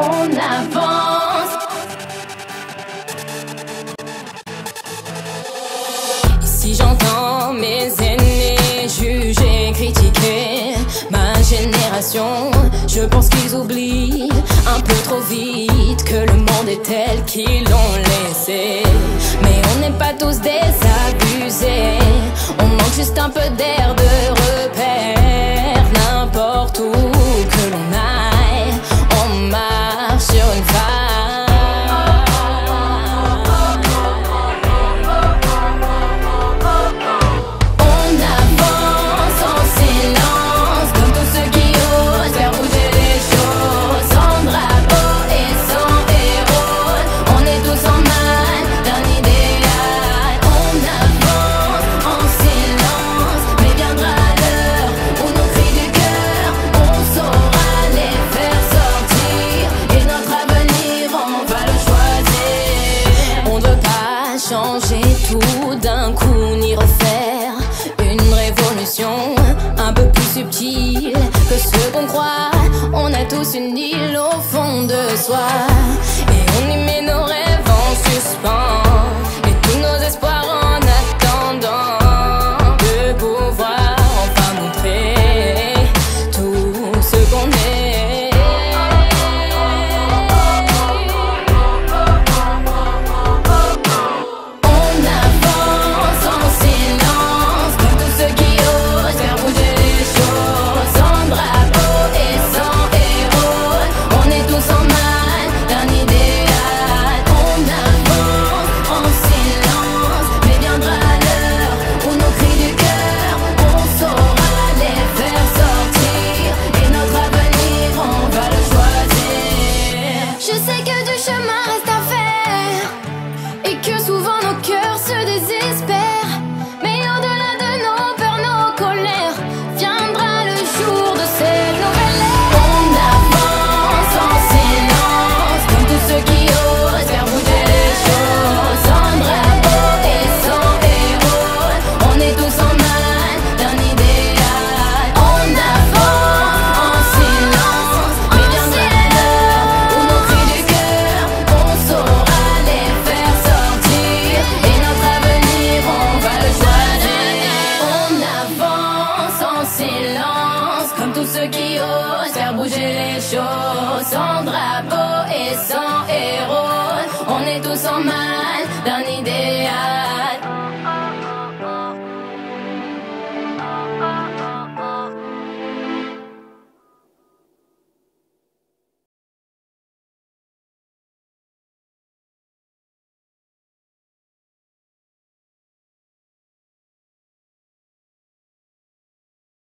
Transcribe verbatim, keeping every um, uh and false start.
on avance. Si j'entends mes aînés juger, critiquer ma génération, je pense qu'ils oublient un peu trop vite que le monde est tel qu'ils l'ont laissé. Mais on n'est pas tous désabusés, on manque juste un peu d'air de repère. N'importe où que l'on aille, on marche sur une faille. On avance en silence, comme tous ceux qui osent faire bouger les choses. Sans drapeau et sans héros, on est tous en mal d'un idéal. On avance en silence, mais viendra l'heure où nos cris du cœur, on saura les faire sortir. Et notre avenir, on va le choisir. On ne veut pas changer tout d'un coup, ni refaire une révolution un peu plus subtile que ce qu'on croit. On a tous une île au fond de soi, et on y met nos rêves en suspens, et tous nos espoirs en attendant de pouvoir enfin montrer tout ce qu'on est. On avance en silence, comme tous ceux qui osent faire bouger les choses. Sans drapeau et sans héros, on est tous en mal d'un idéal. On avance en silence, mais viendra l'heure où nos cris du cœur, on saura les faire sortir. Et notre avenir, on va le choisir. Je sais que du chemin reste à faire, et que souvent nos cœurs se désespèrent. Mais au-delà de nos peurs, nos colères, viendra le jour de cette nouvelle ère. On avance en silence, comme tous ceux qui osent faire bouger les choses. Sans drapeau et sans héros, on est tous en mal d'un idéal. On avance en silence, mais viendra l'heure où nos cris du cœur, on saura les faire sortir. Et notre avenir, on va le choisir. On avance en silence, comme tous ceux qui osent faire bouger les choses. Sans drapeau et sans héros, on est tous en mal